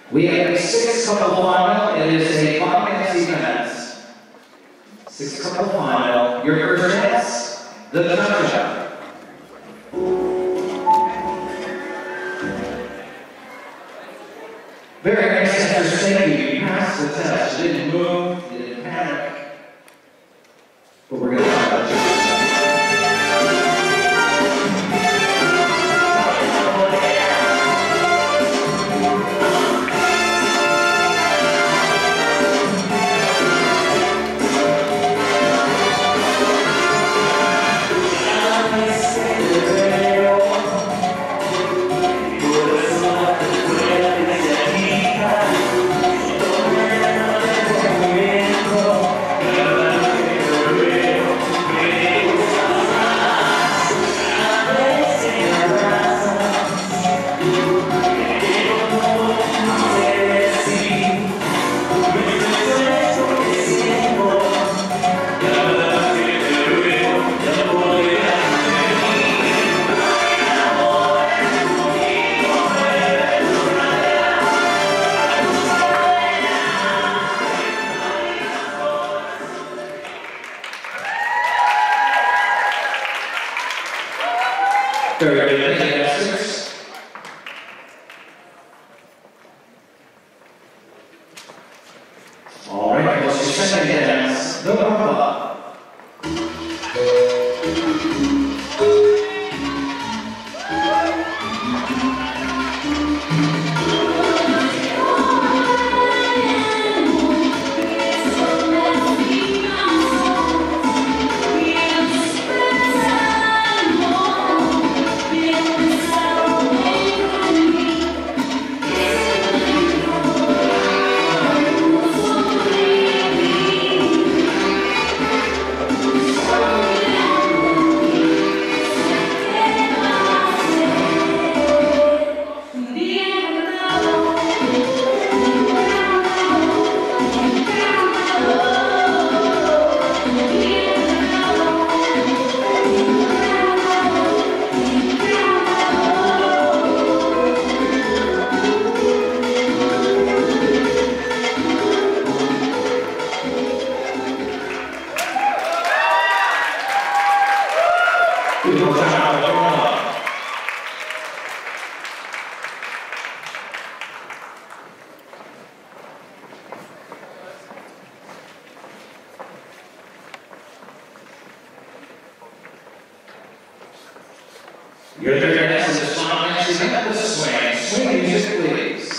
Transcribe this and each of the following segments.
We have a 6-couple final. It is a 5-dance event. 6-couple final. Your first dance, the cha-cha. Very nice, Esther. Thank you. You passed the test. You didn't move. You didn't panic. But we're going to talk about you. Very good. Thank you, dancers. All right, what's your second dance? The rumba. Your third dance is a song next to the swing. Swing music, please.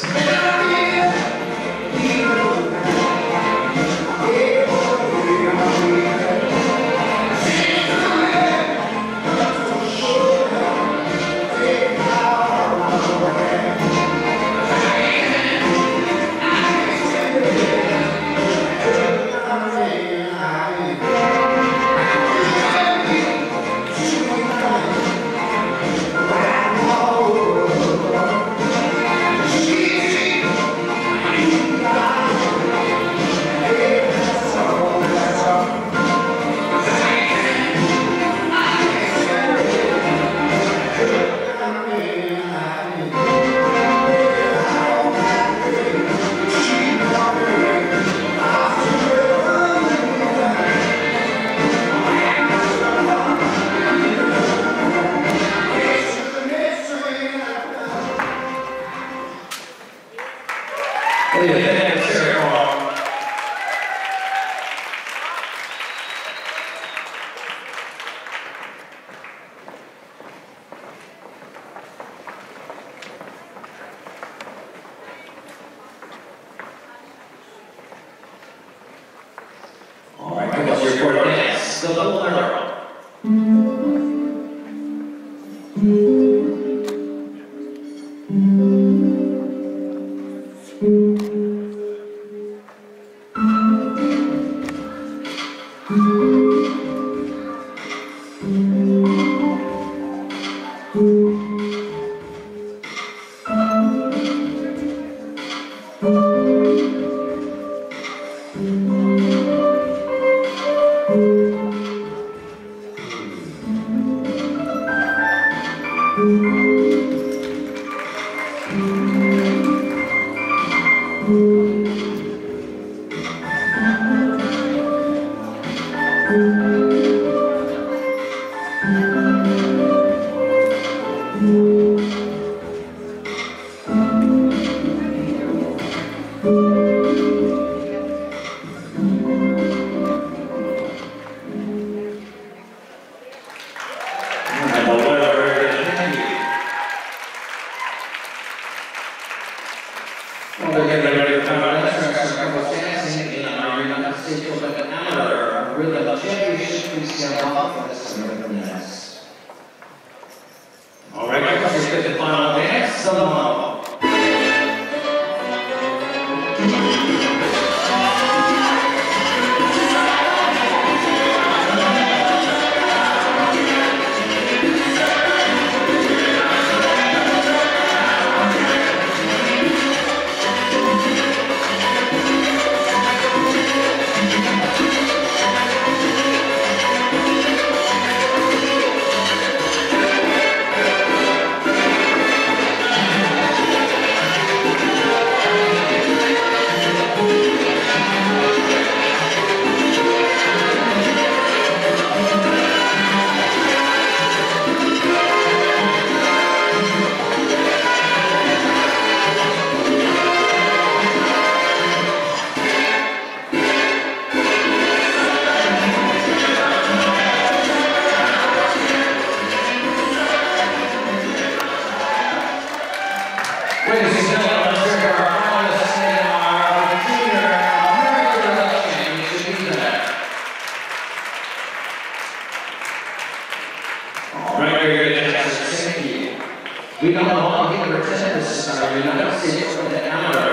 All right, come on, your fourth dance, the bolero. fifth and final dance, the Mambo. Ladies and gentlemen, let's hear our finalists in our Junior American Championship event. All right, very good, dancers. Thank you. We don't want to pretend this is our United States for the Amateur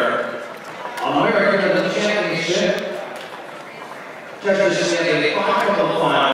American Championship. Judges say a 5-couple final.